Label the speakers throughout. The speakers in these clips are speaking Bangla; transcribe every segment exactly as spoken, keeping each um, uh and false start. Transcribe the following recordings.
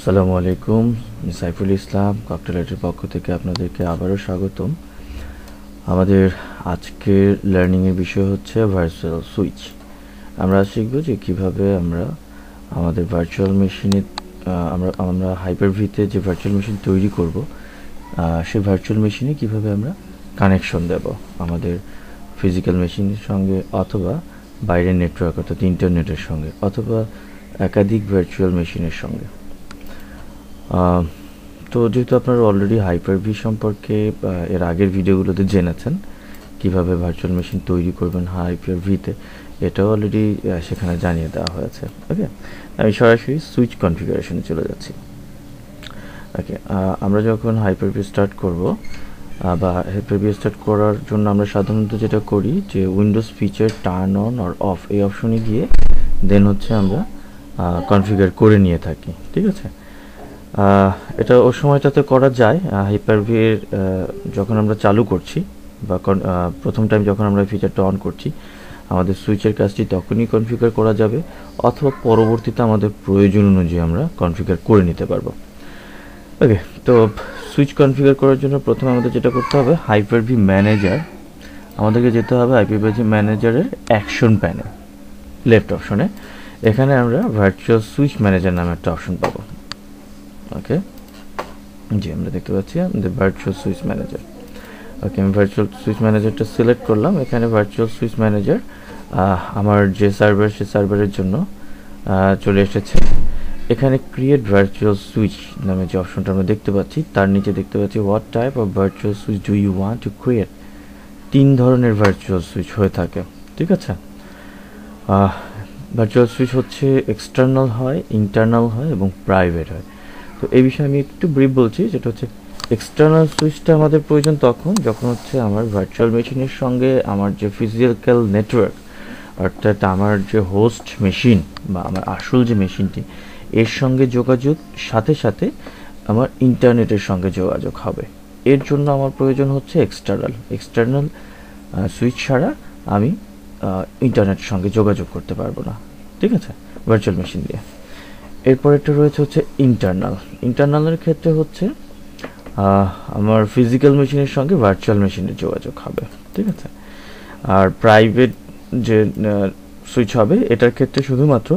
Speaker 1: আসসালামু আলাইকুম, আমি সাইফুল ইসলাম ককটেলেটের পক্ষ থেকে আপনাদেরকে আবারও স্বাগতম। আমাদের আজকের লার্নিংয়ের বিষয় হচ্ছে ভার্চুয়াল সুইচ। আমরা শিখব যে কিভাবে আমরা আমাদের ভার্চুয়াল মেশিনে আমরা আমরা হাইপার-ভিতে যে ভার্চুয়াল মেশিন তৈরি করব, সেই ভার্চুয়াল মেশিনে কিভাবে আমরা কানেকশন দেব আমাদের ফিজিক্যাল মেশিনের সঙ্গে, অথবা বাইরের নেটওয়ার্ক অর্থাৎ ইন্টারনেটের সঙ্গে, অথবা একাধিক ভার্চুয়াল মেশিনের সঙ্গে। তো যেহেতু আপনারা অলরেডি হাইপার-ভি সম্পর্কে এর আগের ভিডিওগুলোতে জেনেছেন কিভাবে ভার্চুয়াল মেশিন তৈরি করবেন হাইপার-ভিতে, এটাও অলরেডি সেখানে জানিয়ে দেওয়া হয়েছে। ওকে, আমি সরাসরি সুইচ কনফিগারেশনে চলে যাচ্ছি। ওকে, আমরা যখন হাইপার-ভি স্টার্ট করব বা হাইপার-ভি স্টার্ট করার জন্য আমরা সাধারণত যেটা করি যে উইন্ডোজ ফিচার টার্ন অন আর অফ এই অপশনে গিয়ে দেন হচ্ছে আমরা কনফিগার করে নিয়ে থাকি। ঠিক আছে, এটা ওই সময়টাতে করা যায়। হাইপার-ভির যখন আমরা চালু করছি বা প্রথম টাইম যখন আমরা ফিচারটা অন করছি, আমাদের সুইচের কাজটি তখনই কনফিগার করা যাবে, অথবা পরবর্তীতে আমাদের প্রয়োজন অনুযায়ী আমরা কনফিগার করে নিতে পারবো। ওকে, তো সুইচ কনফিগার করার জন্য প্রথমে আমাদের যেটা করতে হবে, হাইপার-ভি ম্যানেজার, আমাদেরকে যেতে হবে হাইপার-ভি ম্যানেজারের অ্যাকশন প্যানেল লেফট অপশনে। এখানে আমরা ভার্চুয়াল সুইচ ম্যানেজার নামে একটা অপশন পাবো। ওকে, জি আমরা দেখতে পাচ্ছি আমাদের ভার্চুয়াল সুইচ ম্যানেজার। ওকে, আমি ভার্চুয়াল সুইচ ম্যানেজারটা সিলেক্ট করলাম। এখানে ভার্চুয়াল সুইচ ম্যানেজার আমার যে সার্ভার, সে সার্ভারের জন্য চলে এসেছে। এখানে ক্রিয়েট ভার্চুয়াল সুইচ নামে যে অপশনটা আমরা দেখতে পাচ্ছি, তার নিচে দেখতে পাচ্ছি what type of virtual switch do you want to create. তিন ধরনের ভার্চুয়াল সুইচ হয়ে থাকে। ঠিক আছে, ভার্চুয়াল সুইচ হচ্ছে এক্সটার্নাল হয়, ইন্টারনাল হয় এবং প্রাইভেট হয়। তো এই বিষয়ে আমি একটু ব্রিফ বলছি, যেটা হচ্ছে এক্সটার্নাল সুইচটা আমাদের প্রয়োজন তখন যখন হচ্ছে আমার ভার্চুয়াল মেশিনের সঙ্গে আমার যে ফিজিক্যাল নেটওয়ার্ক অর্থাৎ আমার যে হোস্ট মেশিন বা আমার আসল যে মেশিনটি, এর সঙ্গে যোগাযোগ সাথে সাথে আমার ইন্টারনেটের সঙ্গে যোগাযোগ হবে। এর জন্য আমার প্রয়োজন হচ্ছে এক্সটার্নাল এক্সটার্নাল সুইচ ছাড়া আমি ইন্টারনেটের সঙ্গে যোগাযোগ করতে পারবো না। ঠিক আছে, ভার্চুয়াল মেশিন দিয়ে। এরপর একটা রয়েছে হচ্ছে ইন্টারনাল। ইন্টারনালের ক্ষেত্রে হচ্ছে আমার ফিজিক্যাল মেশিনের সঙ্গে ভার্চুয়াল মেশিনের যোগাযোগ হবে। ঠিক আছে, আর প্রাইভেট যে সুইচ হবে, এটার ক্ষেত্রে শুধুমাত্র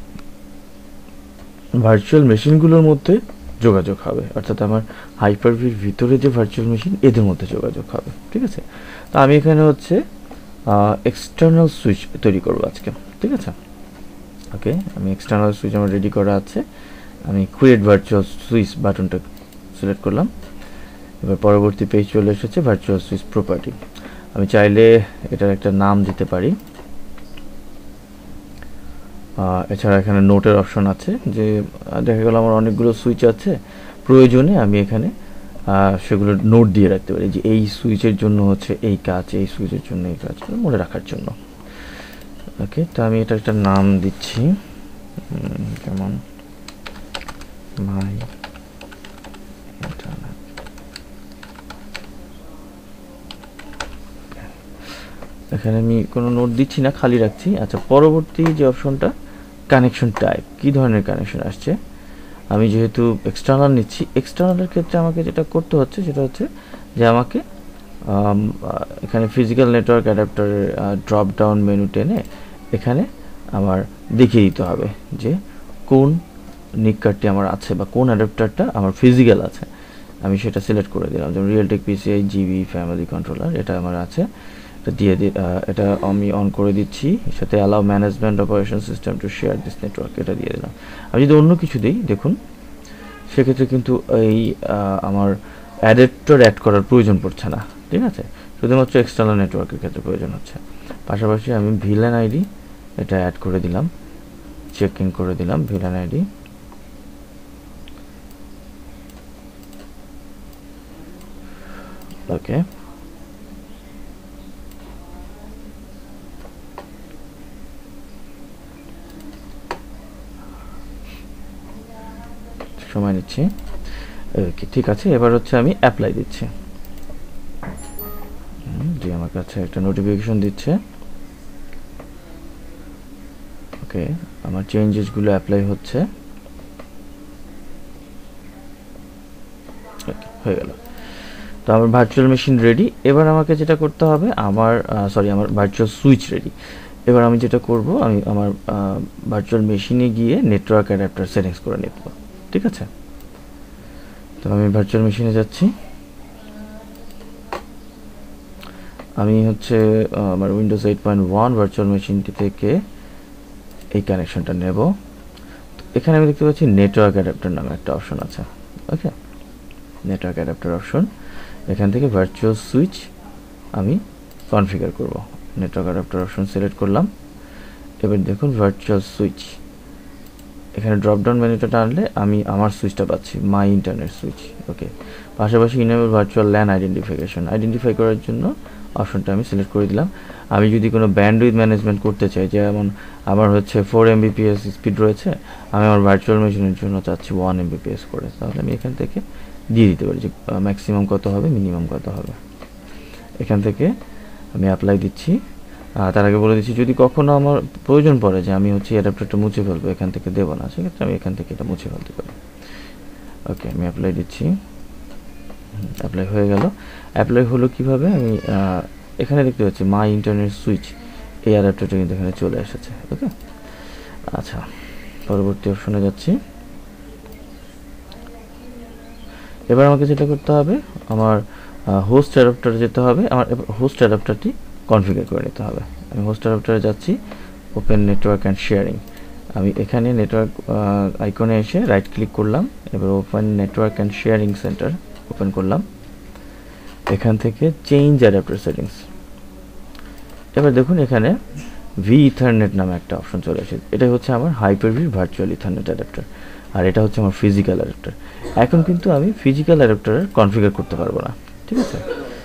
Speaker 1: ভার্চুয়াল মেশিনগুলোর মধ্যে যোগাযোগ হবে, অর্থাৎ আমার হাইপার-ভির ভিতরে যে ভার্চুয়াল মেশিন, এদের মধ্যে যোগাযোগ হবে। ঠিক আছে, তো আমি এখানে হচ্ছে এক্সটার্নাল সুইচ তৈরি করবো আজকে। ঠিক আছে, ওকে, আমি এক্সটার্নাল সুইচ আমার রেডি করা আছে। আমি ক্রিয়েট ভার্চুয়াল সুইচ বাটনটা সিলেক্ট করলাম। এবার পরবর্তী পেজ চলে এসেছে ভার্চুয়াল সুইচ প্রপার্টি। আমি চাইলে এটার একটা নাম দিতে পারি। এছাড়া এখানে নোটের অপশন আছে, যে দেখা গেল আমার অনেকগুলো সুইচ আছে, প্রয়োজনে আমি এখানে সেগুলো নোট দিয়ে রাখতে পারি, যে এই সুইচের জন্য হচ্ছে এই কাজ, এই সুইচের জন্য এই কাজ, মনে রাখার জন্য। ওকে, তো আমি এটা একটা নাম দিচ্ছি, যেমন মাই ইন্টারনেট। এখানে আমি কোনো নোট দিচ্ছি না, খালি রাখছি। আচ্ছা, পরবর্তী যে অপশনটা, কানেকশন টাইপ, কি ধরনের কানেকশন আসছে। আমি যেহেতু এক্সটার্নাল নিচ্ছি, এক্সটার্নালের ক্ষেত্রে আমাকে যেটা করতে হচ্ছে সেটা হচ্ছে যে আমাকে এখানে ফিজিক্যাল নেটওয়ার্ক অ্যাডাপ্টারের ড্রপ ডাউন মেনু টেনে এখানে আমার দেখিয়ে দিতে হবে যে কোন নিক কার্ডটি আমার আছে বা কোন অ্যাডাপ্টারটা আমার ফিজিক্যাল আছে। আমি সেটা সিলেক্ট করে দিলাম, যেমন Realtek PCI GB family controller, এটা আমার আছে, এটা দিয়ে দি এটা আমি অন করে দিচ্ছি। সাথে allow management operation system to share this network, এটা দিয়ে দিলাম। আমি যদি অন্য কিছু দিই, দেখুন সেক্ষেত্রে কিন্তু এই আমার অ্যাডাপ্টার অ্যাড করার প্রয়োজন পড়ছে না। ঠিক আছে, শুধুমাত্র এক্সটার্নাল নেটওয়ার্কের ক্ষেত্রে প্রয়োজন হচ্ছে। পাশাপাশি আমি ভিল্যান আইডি এটা অ্যাড করে দিলাম, চেক ইন করে দিলাম ভিল্যান আইডি। ওকে, সময় নিচ্ছি। ওকে, ঠিক আছে, এবার হচ্ছে আমি অ্যাপ্লাই দিচ্ছি। জি, আমার কাছে একটা নোটিফিকেশন দিচ্ছে। ওকে, আমার চেঞ্জেসগুলো অ্যাপ্লাই হচ্ছে। হয়ে গেল। তো আমার ভার্চুয়াল মেশিন রেডি। এবার আমাকে যেটা করতে হবে, আমার সরি আমার ভার্চুয়াল সুইচ রেডি। এবার আমি যেটা করব, আমি আমার ভার্চুয়াল মেশিনে গিয়ে নেটওয়ার্ক অ্যাডাপ্টার সেটিংস করে নেব, ঠিক আছে? তো আমি ভার্চুয়াল মেশিনে যাচ্ছি। আমি হচ্ছে আমার Windows eight point one virtual মেশিনটি থেকে এই কানেকশনটা নেব। এখানে আমি দেখতে পাচ্ছি নেটওয়ার্ক অ্যাডাপ্টার নামে একটা অপশন আছে। ওকে, নেটওয়ার্ক অ্যাডাপ্টার অপশন, এখান থেকে ভার্চুয়াল সুইচ আমি কনফিগার করব। নেটওয়ার্ক অ্যাডাপ্টার অপশন সিলেক্ট করলাম। এবার দেখুন ভার্চুয়াল সুইচ, এখানে ড্রপডাউন মেনুটা টানলে আমি আমার সুইচটা পাচ্ছি, মাই ইন্টারনেট সুইচ। ওকে, পাশাপাশি enable virtual LAN identification, identify করার জন্য অপশনটা আমি সিলেক্ট করে দিলাম। আমি যদি কোনো ব্যান্ডউইথ ম্যানেজমেন্ট করতে চাই, যেমন আমার হচ্ছে ফোর এমবিপিএস স্পিড রয়েছে, আমি আমার ভার্চুয়াল মেশিনের জন্য চাচ্ছি ওয়ান এমবিপিএস করে, তাহলে আমি এখান থেকে দিয়ে দিতে পারি যে ম্যাক্সিমাম কত হবে, মিনিমাম কত হবে। এখান থেকে আমি অ্যাপ্লাই দিচ্ছি। তার আগে বলে দিচ্ছি, যদি কখনো আমার প্রয়োজন পড়ে যে আমি হচ্ছে অ্যাডাপ্টারটা মুছে ফেলবো, এখান থেকে দেবো না, সেক্ষেত্রে আমি এখান থেকে এটা মুছে ফেলতে পারি। ওকে, আমি অ্যাপ্লাই দিচ্ছি। অ্যাপ্লাই হয়ে গেল। অ্যাপ্লাই হলো কিভাবে, আমি এখানে দেখতে পাচ্ছি মাই ইন্টারনেট সুইচ, এই অ্যাডাপ্টারটা কিন্তু এখানে চলে এসেছে। ওকে, আচ্ছা, পরবর্তী অপশনে যাচ্ছি। এবার আমাকে যেটা করতে হবে, আমার হোস্ট অ্যাডাপ্টারে যেতে হবে, আমার হোস্ট অ্যাডাপ্টারটি কনফিগার করে নিতে হবে। আমি হোস্ট অ্যাডাপ্টারে যাচ্ছি, ওপেন নেটওয়ার্ক অ্যান্ড শেয়ারিং। আমি এখানে নেটওয়ার্ক আইকনে এসে রাইট ক্লিক করলাম। এবার open network and sharing centre open করলাম। এখান থেকে চেঞ্জ অ্যাডাপ্টার সেটিংস। এবার দেখুন এখানে ভি ইথারনেট নামে একটা অপশন চলে এসেছে। এটা হচ্ছে আমার hyper V virtual ethernet adapter, আর এটা হচ্ছে আমার ফিজিক্যাল অ্যাডাপ্টার। এখন কিন্তু আমি ফিজিক্যাল অ্যাডাপ্টার কনফিগার করতে পারবো না, ঠিক আছে?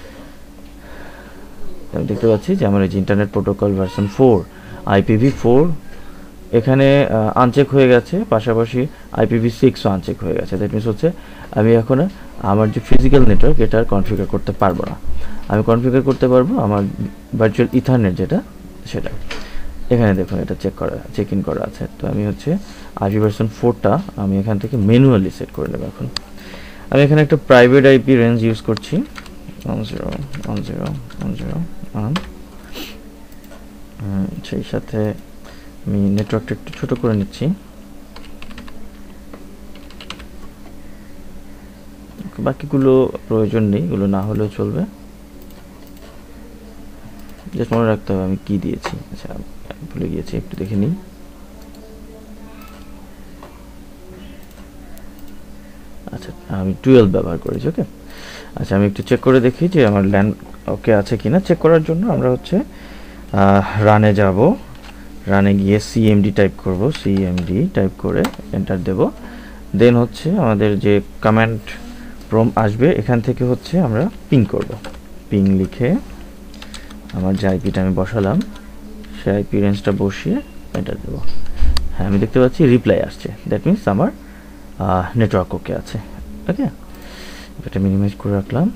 Speaker 1: আমি দেখতে পাচ্ছি যে আমার এই যে internet protocol version four, IPv four এখানে আনচেক হয়ে গেছে, পাশাপাশি আইপিভি সিক্সও আনচেক হয়ে গেছে। দ্যাট মিনস হচ্ছে আমি এখন আমার যে ফিজিক্যাল নেটওয়ার্ক এটা কনফিগার করতে পারবো না। আমি কনফিগার করতে পারবো আমার ভার্চুয়াল ইথারনেট যেটা, সেটা এখানে দেখুন এটা চেক করা চেক ইন করা আছে। তো আমি হচ্ছে আইপি ভার্সন ফোরটা আমি এখান থেকে ম্যানুয়ালি সেট করে নেব। এখন আমি এখানে একটা প্রাইভেট আইপি রেঞ্জ ইউজ করছি, one zero one zero one zero one. সেই সাথে আমি নেটওয়ার্কটা একটু ছোটো করে নিচ্ছি। বাকিগুলো প্রয়োজন নেই, এগুলো না হলেও চলবে, জাস্ট মনে রাখতে হবে আমি কি দিয়েছি। আচ্ছা, ভুলে গিয়েছি, একটু দেখে নিই। আচ্ছা, আমি টুয়েলভ ব্যবহার করেছি। ওকে, আচ্ছা, আমি একটু চেক করে দেখি যে আমার ল্যান্ড ওকে আছে কিনা। চেক করার জন্য আমরা হচ্ছে রানে যাব, রানে গিয়ে সিএমডি টাইপ করব, সিএমডি টাইপ করে এন্টার দেব। দেন হচ্ছে আমাদের যে কমান্ড প্রম্পট আসবে, এখান থেকে হচ্ছে আমরা পিং করব। পিং লিখে আমার যে আইপিটা আমি বসালাম সেই আইপি রেঞ্জটা বসিয়ে এন্টার দেব। হ্যাঁ, আমি দেখতে পাচ্ছি রিপ্লাই আসছে, দ্যাট মিনস আমার নেটওয়ার্ক ওকে আছে। ওকে, এটা মিনিমাইজ করে রাখলাম।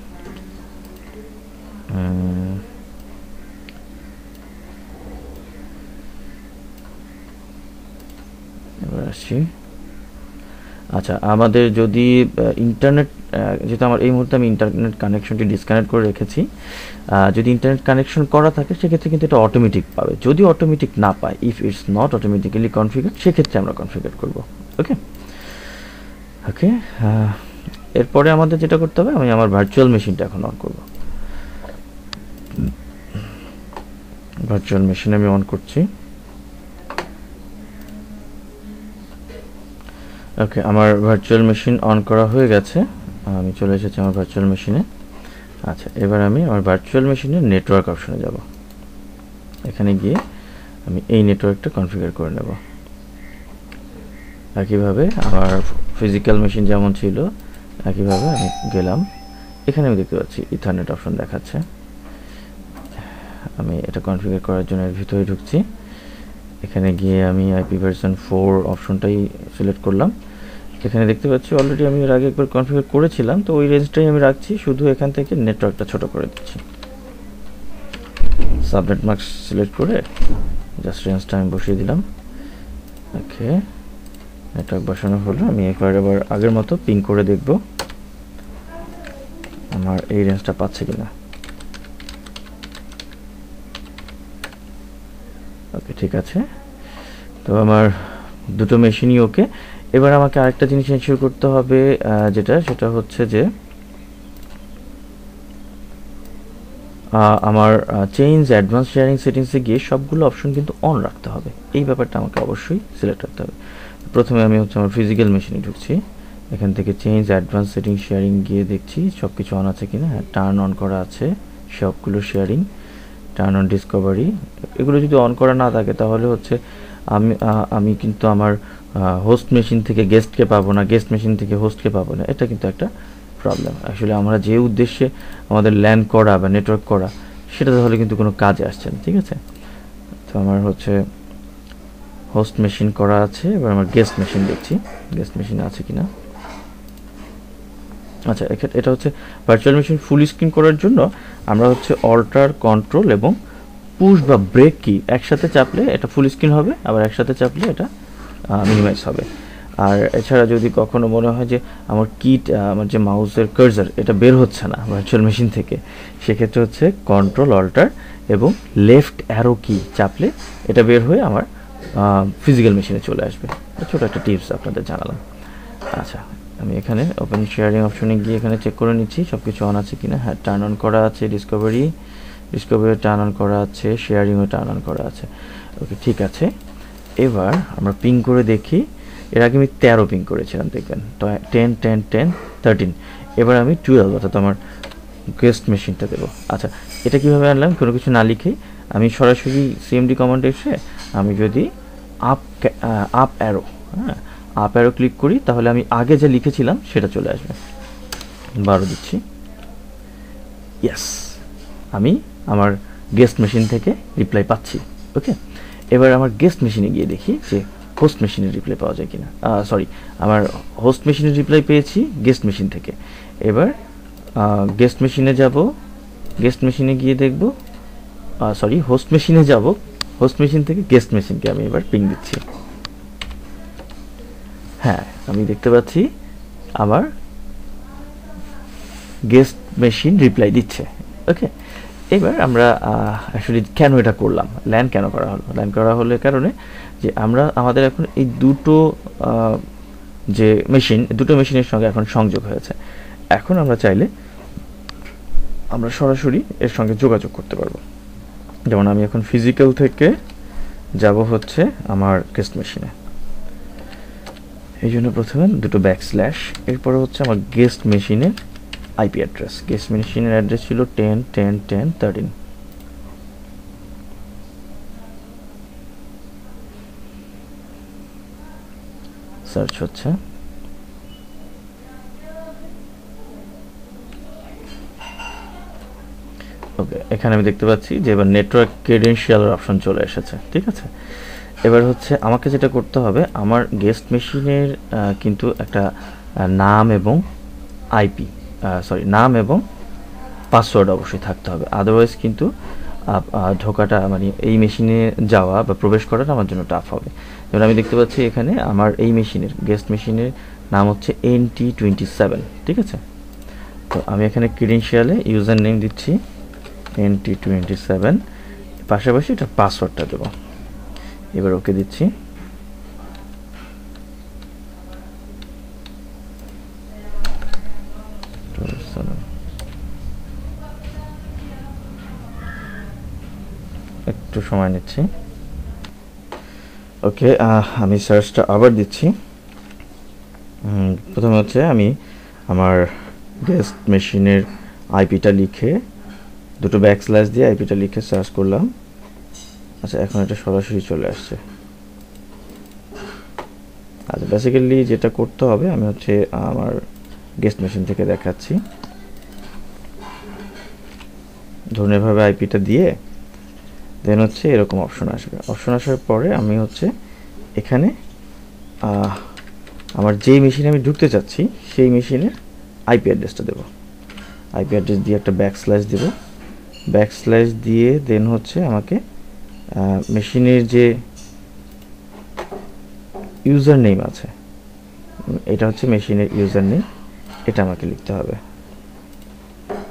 Speaker 1: এবার আসছি। আচ্ছা, আমাদের যদি ইন্টারনেট, যেহেতু আমার এই মুহূর্তে আমি ইন্টারনেট কানেকশনটি ডিসকানেক্ট করে রেখেছি, যদি ইন্টারনেট কানেকশন করা থাকে সেক্ষেত্রে কিন্তু এটা অটোমেটিক পাবে। যদি অটোমেটিক না পায়, if it's not automatically configure, সেক্ষেত্রে আমরা কনফিগার করব। ওকে ওকে এরপরে আমাদের যেটা করতে হবে, আমি আমার ভার্চুয়াল মেশিনটা এখন অন করব। ভার্চুয়াল মেশিন আমি অন করছি। ওকে, আমার ভার্চুয়াল মেশিন অন করা হয়ে গেছে, আমি চলে এসেছি আমার ভার্চুয়াল মেশিনে। আচ্ছা, এবার আমি আমার ভার্চুয়াল মেশিনের নেটওয়ার্ক অপশনে যাব। এখানে গিয়ে আমি এই নেটওয়ার্কটা কনফিগার করে নেব। একইভাবে আমার ফিজিক্যাল মেশিন যেমন ছিল একইভাবে আমি গেলাম। এখানে আমি দেখতে পাচ্ছি ইথারনেট অপশন দেখাচ্ছে। আমি এটা কনফিগার করার জন্য এর ভিতরে ঢুকছি। এখানে গিয়ে আমি আইপি ভার্সন ফোর অপশনটাই সিলেক্ট করলাম। এখানে দেখতে পাচ্ছি অলরেডি আমি এর আগে একবার কনফিগার করেছিলাম, তো ওই রেঞ্জটাই আমি রাখছি, শুধু এখান থেকে নেটওয়ার্কটা ছোট করে দিচ্ছি। সাবনেট মার্কস সিলেক্ট করে জাস্ট রেঞ্জটা আমি বসিয়ে দিলাম। ওকে, নেটওয়ার্ক বসানো হলো। আমি একবার আবার আগের মতো পিং করে দেখব। আমার এই রেঞ্জটা পাচ্ছে কিনা। ওকে, ঠিক আছে। তো আমার দুটো মেশিনই ওকে। এবার আমাকে আরেকটা জিনিস এনশিওর করতে হবে, যেটা সেটা হচ্ছে যে আমার চেঞ্জ অ্যাডভান্স শেয়ারিং সেটিংসে গিয়ে সবগুলো অপশন কিন্তু অন রাখতে হবে। এই ব্যাপারটা আমাকে অবশ্যই সিলেক্ট করতে হবে। প্রথমে আমি হচ্ছে আমার ফিজিক্যাল মেশিনে ঢুকছি, এখান থেকে চেঞ্জ অ্যাডভান্স সেটিং শেয়ারিং গিয়ে দেখছি সব কিছু অন আছে কিনা। হ্যাঁ, টার্ন অন করা আছে সবগুলো শেয়ারিং, টার্ন অন ডিসকভারি। এগুলো যদি অন করা না থাকে তাহলে হচ্ছে আমি আমি কিন্তু আমার হোস্ট মেশিন থেকে গেস্টকে পাবো না, গেস্ট মেশিন থেকে হোস্টকে পাবো না। এটা কিন্তু একটা প্রবলেম। অ্যাকচুয়ালি আমরা যে উদ্দেশ্যে আমাদের ল্যান্ড করা বা নেটওয়ার্ক করা সেটা তাহলে কিন্তু কোনো কাজে আসছে না। ঠিক আছে, তো আমার হচ্ছে হোস্ট মেশিন করা আছে। এবার আমার গেস্ট মেশিন দেখছি গেস্ট মেশিন আছে কিনা। আচ্ছা, এটা হচ্ছে ভার্চুয়াল মেশিন ফুল স্ক্রিন করার জন্য আমরা হচ্ছে অল্টার, কন্ট্রোল এবং পুশ বা ব্রেক কি একসাথে চাপলে এটা ফুল স্ক্রিন হবে, আবার একসাথে চাপলে এটা মিনিমাইজ হবে। আর এছাড়া যদি কখনো মনে হয় যে আমার কিট, আমার যে মাউসের কার্সার এটা বের হচ্ছে না ভার্চুয়াল মেশিন থেকে, সেক্ষেত্রে হচ্ছে কন্ট্রোল, অল্টার এবং লেফট অ্যারো কি চাপলে এটা বের হয়ে আমার ফিজিক্যাল মেশিনে চলে আসবে। ছোটো একটা টিপস আপনাদের জানালাম। আচ্ছা, আমি এখানে ওপেন শেয়ারিং অপশনে গিয়ে এখানে চেক করে নিচ্ছি সব কিছু অন আছে কিনা। হ্যাঁ, টার্ন অন করা আছে, ডিসকভারি ডিসকভারি টার্ন অন করা আছে, শেয়ারিংও টার্ন অন করা আছে। ওকে, ঠিক আছে। এবার আমরা পিং করে দেখি। এর আগে আমি তেরো পিং করেছিলাম, দেখবেন তো টেন টেন টেন থার্টিন। এবার আমি টুয়েলভ অর্থাৎ আমার গেস্ট মেশিনটা দেবো। আচ্ছা, এটা কীভাবে আনলাম? কোনো কিছু না লিখেই আমি সরাসরি সিএমডি কমান্ডে এসে আমি যদি আপ আপ অ্যারো হ্যাঁ আপ অ্যারো ক্লিক করি তাহলে আমি আগে যা লিখেছিলাম সেটা চলে আসবে। বারো দিচ্ছি, ইয়েস, আমি আমার গেস্ট মেশিন থেকে রিপ্লাই পাচ্ছি। ওকে, এবার আমার গেস্ট মেশিনে গিয়ে দেখি যে হোস্ট মেশিনের রিপ্লাই পাওয়া যায় কিনা। সরি, আমার হোস্ট মেশিনের রিপ্লাই পেয়েছি গেস্ট মেশিন থেকে। এবার গেস্ট মেশিনে যাব, গেস্ট মেশিনে গিয়ে দেখব, সরি হোস্ট মেশিনে যাব, হোস্ট মেশিন থেকে গেস্ট মেশিনকে আমি এবার পিং দিচ্ছি। হ্যাঁ, আমি দেখতে পাচ্ছি আমার গেস্ট মেশিন রিপ্লাই দিচ্ছে। ওকে, এবার আমরা অ্যাকচুয়ালি কেন এটা করলাম, ল্যান্ড কেন করা হলো? ল্যান্ড করা হলো কারণে যে আমরা আমাদের এখন এই দুটো যে মেশিন, দুটো মেশিনের সঙ্গে এখন সংযোগ হয়েছে। এখন আমরা চাইলে আমরা সরাসরি এর সঙ্গে যোগাযোগ করতে পারবো। যেমন আমি এখন ফিজিক্যাল থেকে যাব হচ্ছে আমার গেস্ট মেশিনে, এই জন্য প্রথমে দুটো ব্যাক স্ল্যাশ, এরপরে হচ্ছে আমার গেস্ট মেশিনের আইপি অ্যাড্রেস। গেস্ট মেশিনের অ্যাড্রেস ছিল ten ten ten thirteen. Search হচ্ছে। ওকে, এখানে আমি দেখতে পাচ্ছি যে এবার নেটওয়ার্ক ক্রেডেনশিয়ালের অপশন চলে এসেছে। ঠিক আছে, এবার হচ্ছে আমাকে যেটা করতে হবে, আমার গেস্ট মেশিনের কিন্তু একটা নাম এবং আইপি সরি নাম এবং পাসওয়ার্ড অবশ্যই থাকতে হবে, আদারওয়াইজ কিন্তু ঢোকাটা মানে এই মেশিনে যাওয়া বা প্রবেশ করাটা আমার জন্য টাফ হবে। যেমন আমি দেখতে পাচ্ছি এখানে আমার এই মেশিনের গেস্ট মেশিনের নাম হচ্ছে এন টি টোয়েন্টি সেভেন। ঠিক আছে, তো আমি এখানে ক্রেডেনশিয়ালে ইউজার নেম দিচ্ছি এন টি টোয়েন্টি সেভেন, পাশাপাশি এটা পাসওয়ার্ডটা দেবো। এবার ওকে দিচ্ছি। একটু সময় নিচ্ছি। ওকে, আমি সার্চটা আবার দিচ্ছি। প্রথমে হচ্ছে আমি আমার গেস্ট মেশিনের আইপিটা লিখে দুটো ব্যাক স্ল্যাশ দিয়ে আইপিটা লিখে সার্চ করলাম। আচ্ছা, এখন এটা সরাসরি চলে আসছে। আচ্ছা, বেসিক্যালি যেটা করতে হবে আমি হচ্ছে আমার গেস্ট মেশিন থেকে দেখাচ্ছি। ধরুন এভাবে আইপিটা দিয়ে দেন হচ্ছে এরকম অপশন আসবে। অপশন আসার পরে আমি হচ্ছে এখানে আমার যেই মেশিনে আমি ঢুকতে চাচ্ছি সেই মেশিনের আইপি অ্যাড্রেসটা দেবো। আইপি অ্যাড্রেস দিয়ে একটা ব্যাক স্ল্যাশ দেবো। ব্যাক স্ল্যাশ দিয়ে দেন হচ্ছে আমাকে মেশিনের যে ইউজার নেম আছে, এটা হচ্ছে মেশিনের ইউজার নেম, এটা আমাকে লিখতে হবে।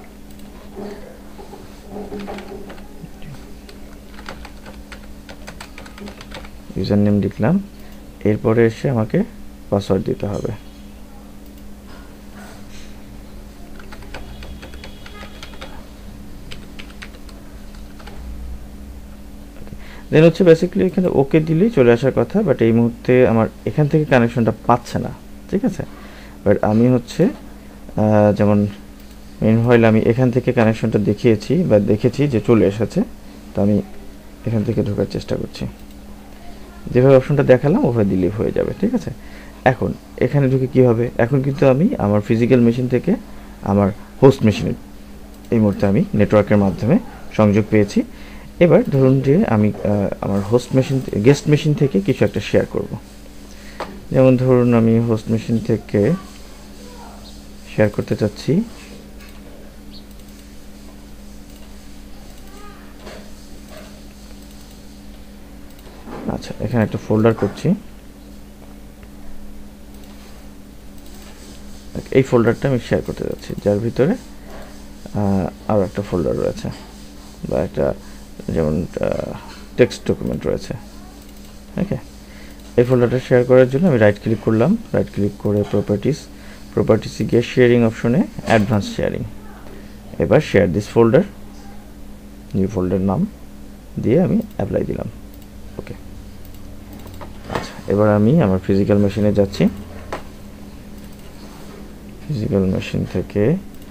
Speaker 1: ইউজার নেম লিখলাম, এরপরে এসে আমাকে পাসওয়ার্ড দিতে হবে। দেন হচ্ছে বেসিক্যালি এখানে ওকে দিলেই চলে আসার কথা, বাট এই মুহূর্তে আমার এখান থেকে কানেকশনটা পাচ্ছে না, ঠিক আছে। বাট আমি হচ্ছে যেমন মেনহোয়াইল আমি এখান থেকে কানেকশনটা দেখিয়েছি বা দেখেছি যে চলে এসেছে, তো আমি এখান থেকে ঢোকার চেষ্টা করছি। যেভাবে অপশনটা দেখালাম ওভাবে দিলেই হয়ে যাবে, ঠিক আছে। এখন এখানে ঢুকে কী হবে, এখন কিন্তু আমি আমার ফিজিক্যাল মেশিন থেকে আমার হোস্ট মেশিনে এই মুহূর্তে আমি নেটওয়ার্কের মাধ্যমে সংযোগ পেয়েছি। এবার ধরুন যে আমি আমার হোস্ট মেশিন গেস্ট মেশিন থেকে কিছু একটা শেয়ার করব। যেমন ধরুন আমি হোস্ট মেশিন থেকে শেয়ার করতে চাচ্ছি আচ্ছা, এখানে একটা ফোল্ডার করছি। এই ফোল্ডারটা আমি শেয়ার করতে যাচ্ছি, যার ভিতরে আরও একটা ফোল্ডার রয়েছে বা একটা যেমন টেক্সট ডকুমেন্ট রয়েছে। ওকে, এই ফোল্ডারটা শেয়ার করার জন্য আমি রাইট ক্লিক করলাম, রাইট ক্লিক করে প্রপার্টিস, প্রপার্টিসে গিয়ে শেয়ারিং অপশনে অ্যাডভান্স শেয়ারিং। এবার share this folder, new folder নাম দিয়ে আমি অ্যাপ্লাই দিলাম। ওকে, আচ্ছা, এবার আমি আমার ফিজিক্যাল মেশিনে যাচ্ছি। ফিজিক্যাল মেশিন থেকে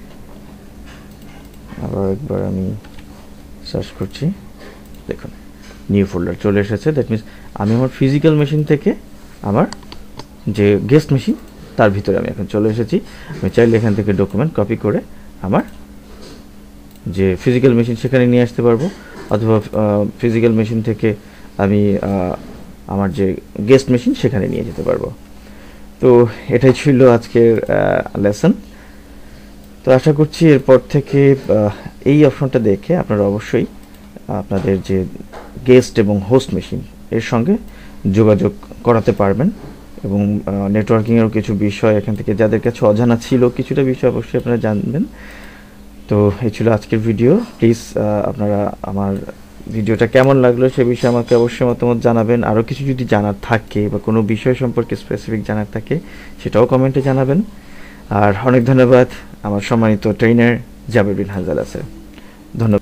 Speaker 1: আবার একবার আমি সার্চ করছি, দেখুন নিউ ফোল্ডার চলে এসেছে। দ্যাট মিনস আমি আমার ফিজিক্যাল মেশিন থেকে আমার যে গেস্ট মেশিন তার ভিতরে আমি এখন চলে এসেছি। আমি চাইলে এখান থেকে ডকুমেন্ট কপি করে আমার যে ফিজিক্যাল মেশিন সেখানে নিয়ে আসতে পারবো, অথবা ফিজিক্যাল মেশিন থেকে আমি আমার যে গেস্ট মেশিন সেখানে নিয়ে যেতে পারবো। তো এটাই ছিল আজকের লেসন। তো আশা করছি এরপর থেকে এই অপশনটা দেখে আপনারা অবশ্যই আপনাদের যে গেস্ট এবং হোস্ট মেশিন এর সঙ্গে যোগাযোগ করাতে পারবেন, এবং নেটওয়ার্কিংয়েরও কিছু বিষয় এখান থেকে যাদের কাছে অজানা ছিল কিছুটা বিষয় অবশ্যই আপনারা জানবেন। তো এই ছিল আজকের ভিডিও। প্লিজ আপনারা আমার ভিডিওটা কেমন লাগলো সে বিষয়ে আমাকে অবশ্যই মতামত জানাবেন। আরও কিছু যদি জানার থাকে বা কোনো বিষয় সম্পর্কে স্পেসিফিক জানার থাকে সেটাও কমেন্টে জানাবেন। আর অনেক ধন্যবাদ আমার সম্মানিত ট্রেনার জাবের বিন হানজালা স্যার, ধন্যবাদ।